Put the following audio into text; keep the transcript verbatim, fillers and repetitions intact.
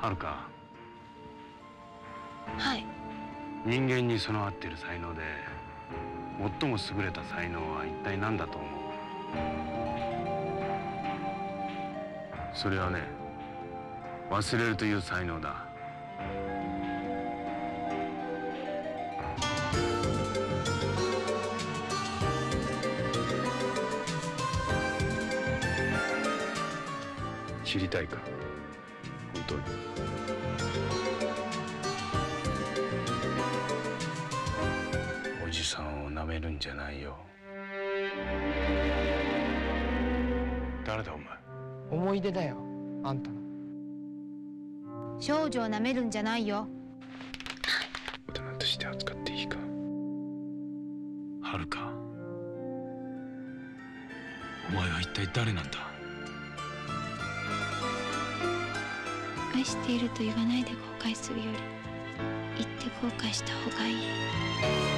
はるか。 はい。 人間に備わっている才能で最も優れた才能は一体何だと思う？それはね、忘れるという才能だ。知りたいか、本当に。おじさんをなめるんじゃないよ。誰だお前。 思い出だよ、あんたの。 少女をなめるんじゃないよ。 大人として扱っていいか。はるか、お前は一体誰なんだ？ 愛していると言わないで後悔するより言って後悔した方がいい。